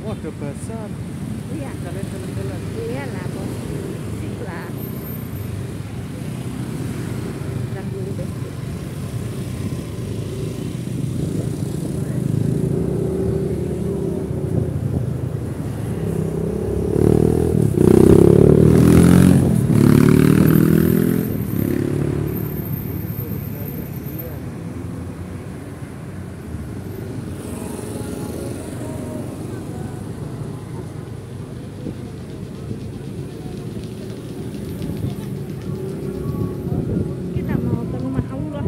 Waduh basah. Iya. Jalan-jalan. Iyalah bos. Sip lah. Dan dulu deh. Kita mau ke rumah Allah.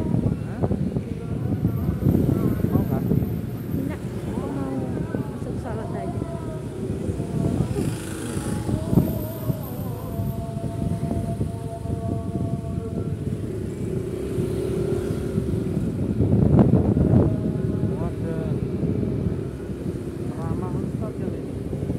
Mau nggak? Enggak, aku mau masuk sholat aja. Ada ramah Ustaz ya ini.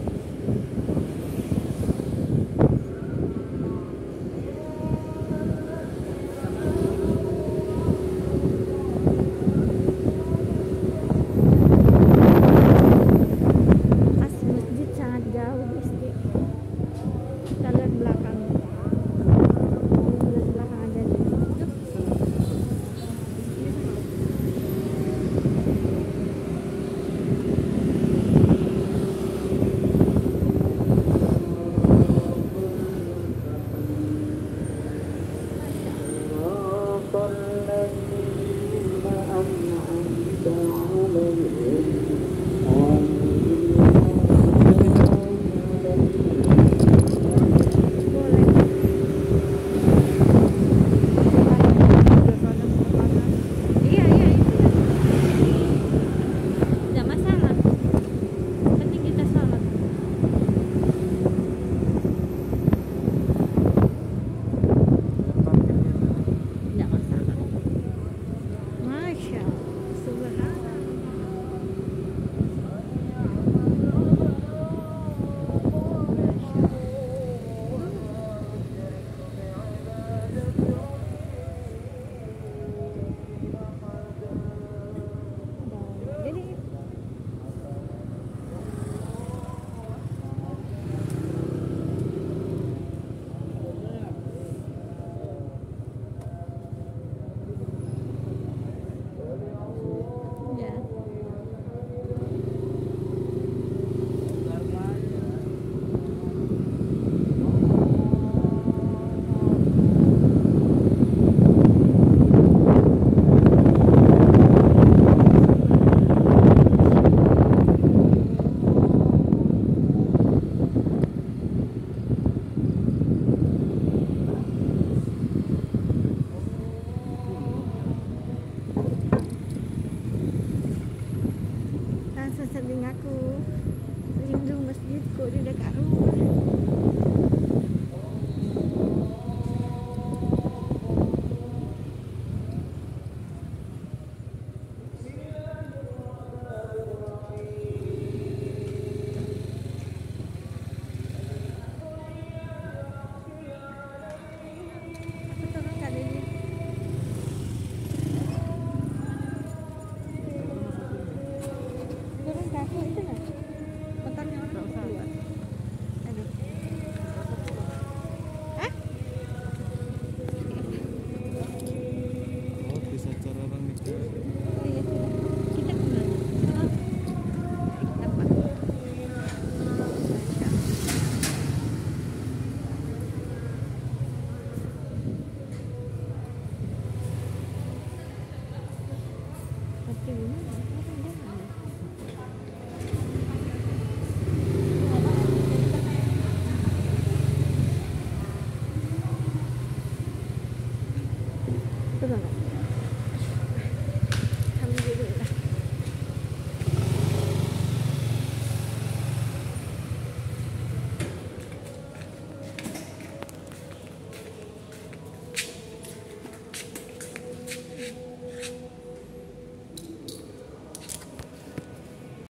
Pas masjid sangat jauh gusti. Kita lihat belakang. Lihat belakang aja deh. Iya, iya, itu ya. Tidak masalah. Penting kita sholat. Tidak masalah. Masya Allah. Subhanallah. Masya Allah. Jadi ya. Langsung sering aku rindu masjidku di dekat rumah. Betul nggak ini? Turun kaki itu nggak? Motornya orang keluar. Aduh. Hah? Oh, bisa cara orang nikah. Iya sudah. Kita kemana? Apa? Masya Allah. Oke, ini.